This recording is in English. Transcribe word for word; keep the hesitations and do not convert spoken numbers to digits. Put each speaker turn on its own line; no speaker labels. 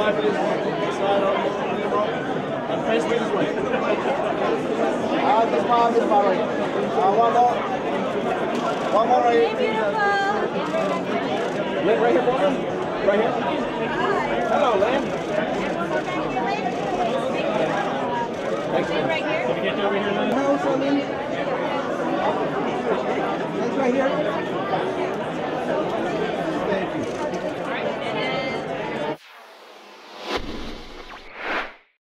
slide this way. Slide on. And face me this way.
Ah, this one, this one right here. Uh, one more. One more right here. Lynn, right here for me. Right here. Hello, Lynn. Thanks, Lynn.
Right here. Can we get you over here, Lynn?
No, so Lynn.